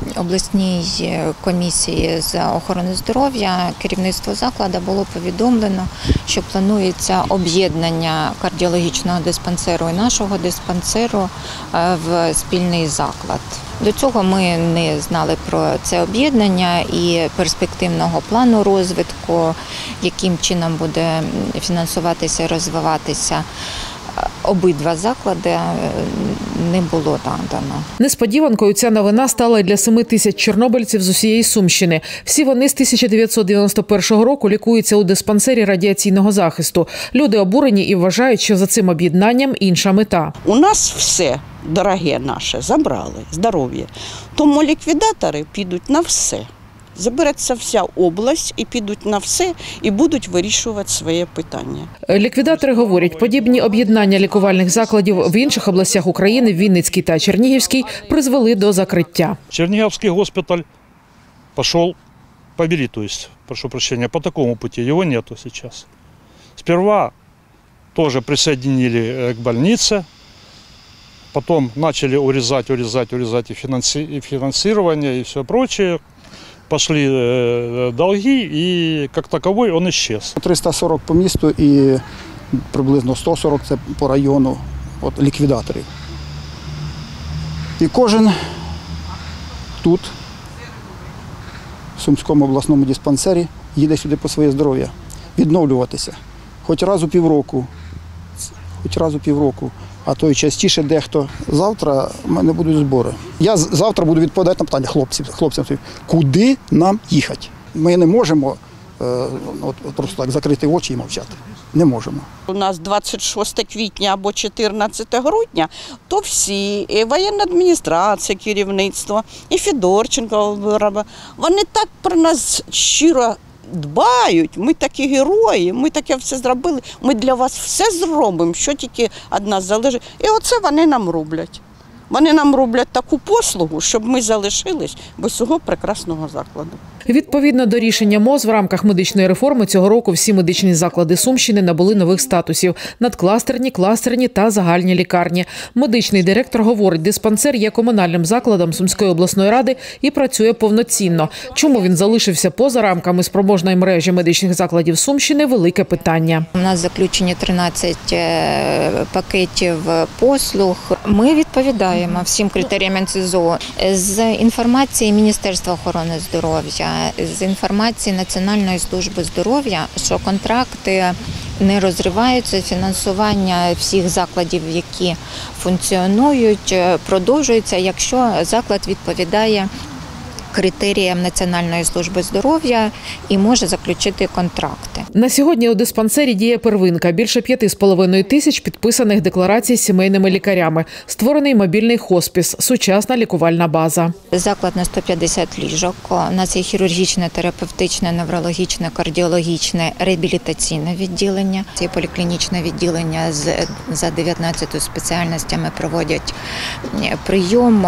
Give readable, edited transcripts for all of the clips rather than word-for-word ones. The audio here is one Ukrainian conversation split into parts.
обласній комісії з охорони здоров'я керівництво закладу було повідомлено, що планується об'єднання кардіологічного диспансеру і нашого диспансеру в спільний заклад. До цього ми не знали про це об'єднання і перспективного плану розвитку, яким чином буде фінансуватися і розвиватися обидва заклади, не було дано. Несподіванкою ця новина стала і для 7 тисяч чорнобильців з усієї Сумщини. Всі вони з 1991 року лікуються у диспансері радіаційного захисту. Люди обурені і вважають, що за цим об'єднанням інша мета. У нас все, дороге наше, забрали, здоров'я. Тому ліквідатори підуть на все. Забереться вся область і підуть на все, і будуть вирішувати своє питання. Ліквідатори говорять, подібні об'єднання лікувальних закладів в інших областях України, Вінницькій та Чернігівській, призвели до закриття. Чернігівський госпіталь пішов побери, то есть, прошу прощения, по такому пути, его нету сейчас. Сперва тоже присоединили к больнице, потом начали урезать и финансирование, и все прочее. Пошли долги, і як таковий він исчез. 340 по місту і приблизно 140 – це по району ліквідаторів. І кожен тут, в Сумському обласному диспансері, їде сюди по своє здоров'я, відновлюватися. Хоч раз у півроку, а то й частіше дехто. Завтра в мене будуть збори. Я завтра буду відповідати на питання хлопцям, куди нам їхати. Ми не можемо просто так закрити очі і мовчати. Не можемо. У нас 26 квітня або 14 грудня, то всі, і воєнна адміністрація, керівництво, і Федорченко, вони так про нас щиро дбають, ми такі герої, ми таке все зробили, ми для вас все зробимо, що тільки від нас залежить. І оце вони нам роблять. Вони нам роблять таку послугу, щоб ми залишились без цього прекрасного закладу. Відповідно до рішення МОЗ, в рамках медичної реформи цього року всі медичні заклади Сумщини набули нових статусів – надкластерні, кластерні та загальні лікарні. Медичний директор говорить, диспансер є комунальним закладом Сумської обласної ради і працює повноцінно. Чому він залишився поза рамками спроможної мережі медичних закладів Сумщини – велике питання. У нас заключені 13 пакетів послуг. Ми відповідаємо всім критеріям НСЗУ. З інформації Міністерства охорони здоров'я, з інформації Національної служби здоров'я, що контракти не розриваються, фінансування всіх закладів, які функціонують, продовжується, якщо заклад відповідає критеріям Національної служби здоров'я і може заключити контракти. На сьогодні у диспансері діє первинка. Більше 5,5 тисяч підписаних декларацій з сімейними лікарями. Створений мобільний хоспіс, сучасна лікувальна база. Заклад на 150 ліжок. У нас є хірургічне, терапевтичне, неврологічне, кардіологічне, реабілітаційне відділення. Це поліклінічне відділення за 19 спеціальностями проводять прийом.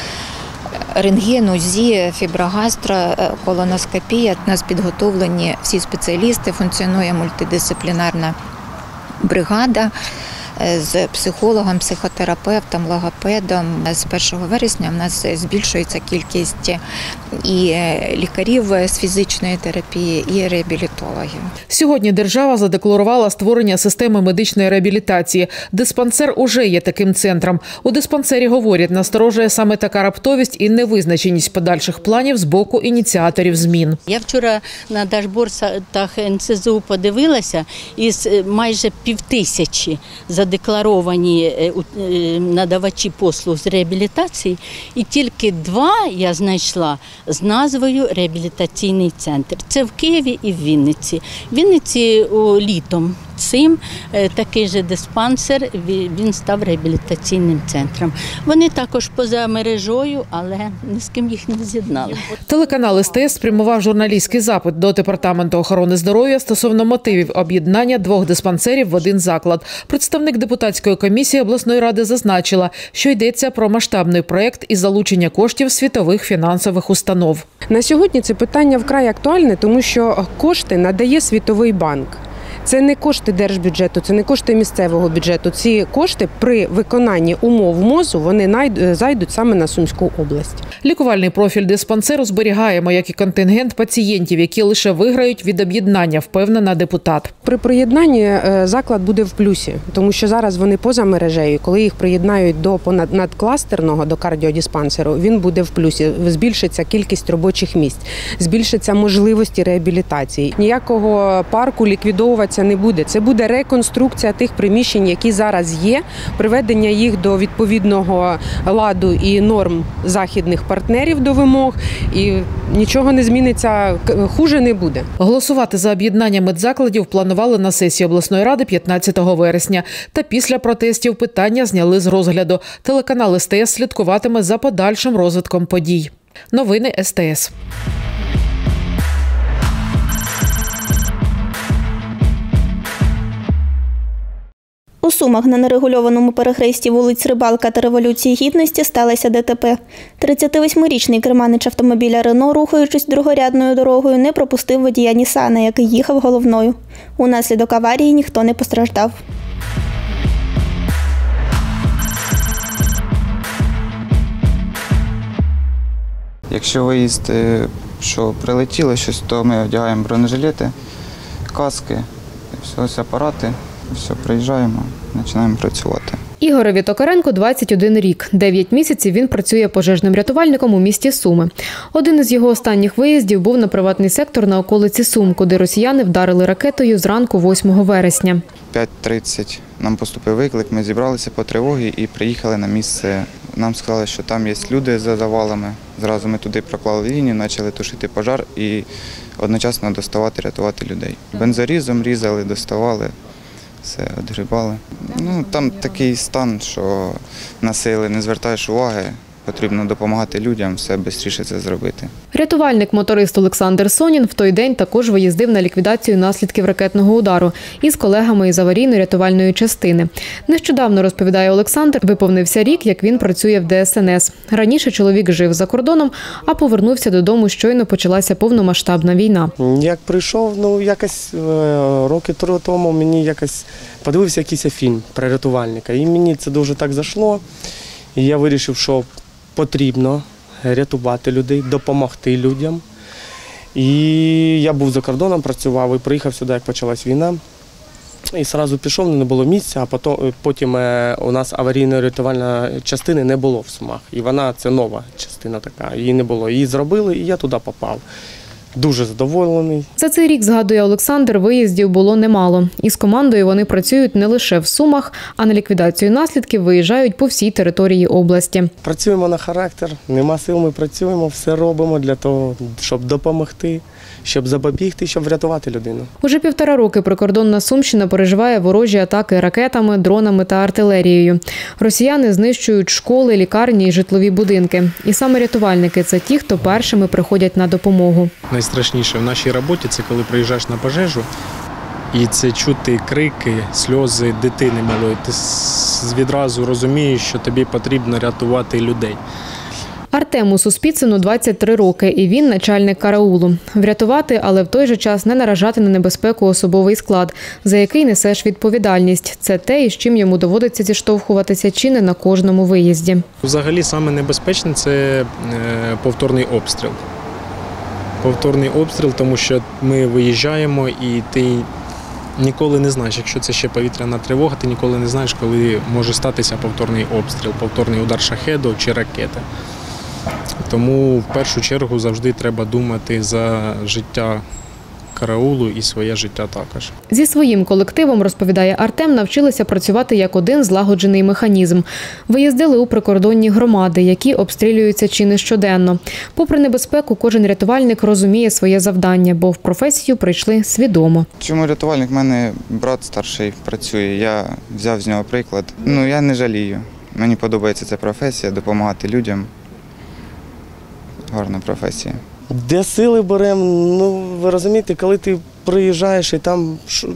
Рентген, УЗІ, фіброгастро, колоноскопія. У нас підготовлені всі спеціалісти, функціонує мультидисциплінарна бригада з психологом, психотерапевтом, логопедом. З 1 вересня в нас збільшується кількість і лікарів з фізичної терапії, і реабілітологів. Сьогодні держава задекларувала створення системи медичної реабілітації. Диспансер уже є таким центром. У диспансері, говорять, насторожує саме така раптовість і невизначеність подальших планів з боку ініціаторів змін. Я вчора на дашбордах НСЗУ подивилася, із майже 5000 задекларовані надавачі послуг з реабілітації, і тільки 2 я знайшла з назвою «Реабілітаційний центр». Це в Києві і в Вінниці. В Вінниці літом цим такий же диспансер, він став реабілітаційним центром. Вони також поза мережою, але ні з ким їх не з'єднали. Телеканал СТС спрямував журналістський запит до Департаменту охорони здоров'я стосовно мотивів об'єднання 2 диспансерів в один заклад. Представник депутатської комісії обласної ради зазначила, що йдеться про масштабний проєкт із залучення коштів світових фінансових установ. На сьогодні це питання вкрай актуальне, тому що кошти надає Світовий банк. Це не кошти держбюджету, це не кошти місцевого бюджету. Ці кошти при виконанні умов МОЗу вони зайдуть саме на Сумську область. Лікувальний профіль диспансеру зберігаємо, як і контингент пацієнтів, які лише виграють від об'єднання, впевнена депутат. При приєднанні заклад буде в плюсі, тому що зараз вони поза мережею. Коли їх приєднають до надкластерного, до кардіодиспансеру, він буде в плюсі. Збільшиться кількість робочих місць, збільшиться можливості реабілітації. Ніякого парку ліквідовуватися не буде. Це буде реконструкція тих приміщень, які зараз є, приведення їх до відповідного ладу і норм західних партнерів до вимог, і нічого не зміниться, хуже не буде. Голосувати за об'єднання медзакладів планували на сесії обласної ради 15 вересня. Та після протестів питання зняли з розгляду. Телеканал СТС слідкуватиме за подальшим розвитком подій. Новини СТС. У Сумах на нерегульованому перехресті вулиць Рибалка та Революції Гідності сталося ДТП. 38-річний керманич автомобіля «Рено», рухаючись другорядною дорогою, не пропустив водія «Нісана», який їхав головною. Унаслідок аварії ніхто не постраждав. Якщо виїзд, що прилетіло щось, то ми одягаємо бронежилети, каски, ось апарати, все, приїжджаємо, починаємо працювати. Ігорові Токаренку 21 рік. 9 місяців він працює пожежним рятувальником у місті Суми. Один із його останніх виїздів був на приватний сектор на околиці Сум, куди росіяни вдарили ракетою зранку 8 вересня. 5:30 нам поступив виклик, ми зібралися по тривогі і приїхали на місце. Нам сказали, що там є люди за завалами. Зразу ми туди проклали лінію, почали тушити пожар і одночасно доставати, рятувати людей. Бензорізом різали, доставали. Все, відгрібали. Там такий стан, що на сили не звертаєш уваги, потрібно допомагати людям, все швидше це зробити. Рятувальник-моторист Олександр Сонін в той день також виїздив на ліквідацію наслідків ракетного удару із колегами із аварійно-рятувальної частини. Нещодавно, розповідає Олександр, виповнився рік, як він працює в ДСНС. Раніше чоловік жив за кордоном, а повернувся додому, щойно почалася повномасштабна війна. Як прийшов, якось роки 3 тому мені подивився якийсь фільм про рятувальника. І мені це дуже так зайшло. І я вирішив, що потрібно рятувати людей, допомогти людям. І я був за кордоном, працював і приїхав сюди, як почалась війна. І одразу пішов, не було місця, а потім у нас аварійно-рятувальної частини не було в Сумах. І вона, це нова частина така, її не було. Її зробили, і я туди попав. Дуже задоволений. За цей рік, згадує Олександр, виїздів було немало. Із командою вони працюють не лише в Сумах, а на ліквідацію наслідків виїжджають по всій території області. Працюємо на характер, нема сил, ми працюємо, все робимо для того, щоб допомогти, щоб запобігти, щоб врятувати людину. Уже 1,5 роки прикордонна Сумщина переживає ворожі атаки ракетами, дронами та артилерією. Росіяни знищують школи, лікарні і житлові будинки. І саме рятувальники – це ті, хто першими приходять на допомогу. Найстрашніше в нашій роботі – це коли приїжджаєш на пожежу і це чути крики, сльози дитини малої. Ти відразу розумієш, що тобі потрібно рятувати людей. Артему Суспіцину 23 роки, і він начальник караулу. Врятувати, але в той же час не наражати на небезпеку особовий склад, за який несеш відповідальність. Це те, із чим йому доводиться зіштовхуватися чи не на кожному виїзді. Взагалі саме небезпечне – це повторний обстріл. Повторний обстріл, тому що ми виїжджаємо і ти ніколи не знаєш, якщо це ще повітряна тривога, ти ніколи не знаєш, коли може статися повторний обстріл, повторний удар шахеду чи ракети. Тому в першу чергу завжди треба думати за життя караулу і своє життя також. Зі своїм колективом, розповідає Артем, навчилися працювати як один злагоджений механізм. Виїздили у прикордонні громади, які обстрілюються чи не щоденно. Попри небезпеку, кожен рятувальник розуміє своє завдання, бо в професію прийшли свідомо. Чому рятувальник? У мене брат старший працює, я взяв з нього приклад. Я не жалію. Мені подобається ця професія, допомагати людям. Гарна професія. Де сили беремо? Ви розумієте, коли ти приїжджаєш і там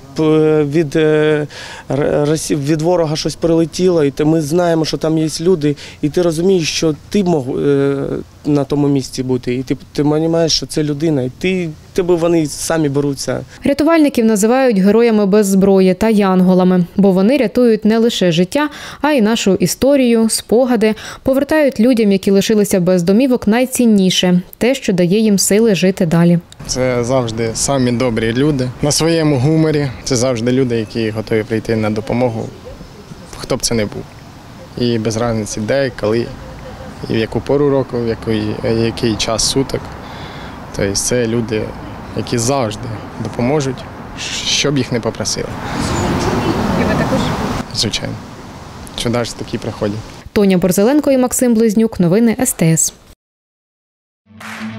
від ворога щось прилетіло, і ми знаємо, що там є люди, і ти розумієш, що ти мог на тому місці бути, і ти розумієш, що це людина, і тебе вони самі беруться. Рятувальників називають героями без зброї та янголами, бо вони рятують не лише життя, а й нашу історію, спогади, повертають людям, які лишилися без домівок, найцінніше – те, що дає їм сили жити далі. Це завжди самі добрі люди. На своєму гуморі це завжди люди, які готові прийти на допомогу, хто б це не був. І без різниці де, коли, і в яку пору року, в який час суток. Тобто це люди, які завжди допоможуть, що б їх не попросили. І ви також? Звичайно. Що навіть такі приходять. Тоня Борзеленко і Максим Близнюк. Новини СТС.